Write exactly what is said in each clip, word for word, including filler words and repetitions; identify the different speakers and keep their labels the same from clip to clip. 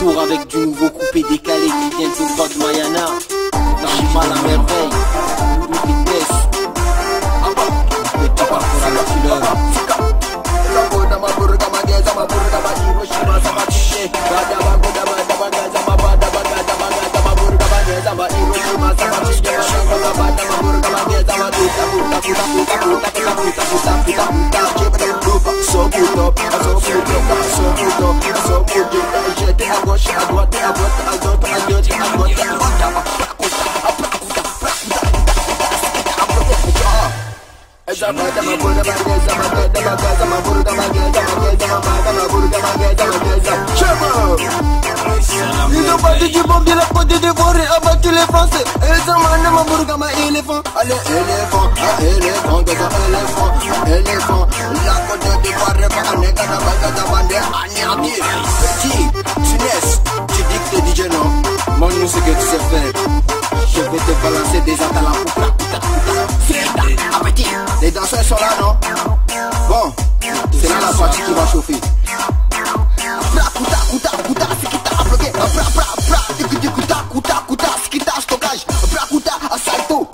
Speaker 1: retour avec du nouveau coupé décalé qui vient tout droit de Mayana. T'arrives à la merveille, double vitesse. Petit parcours à la couleur.
Speaker 2: Ils ont battu du bombe de la côte d'Ivoire et abattu les Français. Et ça m'a ma Bourga ma éléphant. Allez éléphant, ah éléphant, gaza éléphant, éléphant. La côte d'Ivoire va aller gaza gaza bandé anéanti. Petit, finesse, tu dis que t'es D J non? Montre-nous ce que tu sais faire. Je vais te balancer des atalants pour plat, putain, putain. Appétit. Les danseurs sont là non? Bon, c'est là la partie qui va chauffer. Bra, kuta, kuta, kuta, sikita, bloqué. Bra, bra, bra, dikuti, kuta, kuta, kuta, sikita, stockage. Bra, kuta, assalto.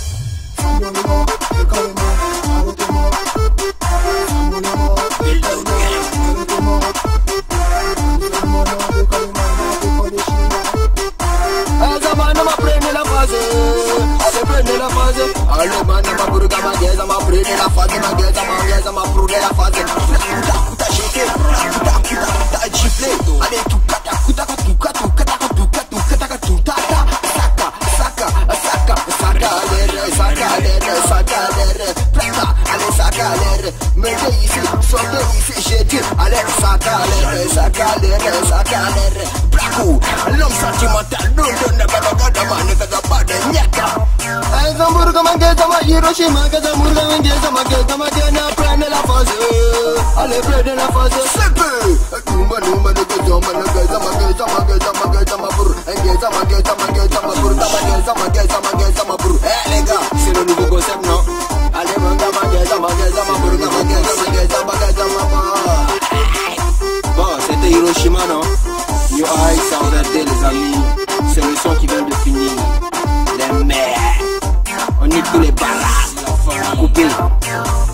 Speaker 2: Allez, la phase. Allez, man, ma Bourga, ma gaze, ma prenez la phase, ma gaze, ma gaze, ma prenez la phase. Kuta, kuta, jeté, kuta, kuta, kuta, giflé. Allez, tout kata, kuta, tout kata, tout kata, tout kata, tout kata, tout kata, saka, saka, saka, saka, l'air, saka, l'air, saka, l'air, plata, allez, saka, l'air. Mettez ici, sortez ici, j'ai dit, allez, saka, l'air, saka, l'air, saka, l'air. Braco, l'homme sentimental, non, non, ne va pas de man, ne va pas de niaka. Bourga mangueza ma Hiroshima, gaza Bourga mangueza ma gaza ma gaza prenne la phase. Allez prenne la phase. C'est peu. Numa numa de gaza ma gaza ma gaza ma gaza ma gaza ma bour. Gaza ma gaza ma gaza ma bour. Ma gaza ma gaza ma gaza ma bour. Eh les gars, c'est le nouveau concept non? Allez manga ma gaza ma gaza ma bour. Ma gaza ma gaza ma gaza ma bour. Bon, c'était Hiroshima non? Yo aïe ça on a dit les amis. C'est le son qui vient de finir. Les mères. On est tous les balades coupés.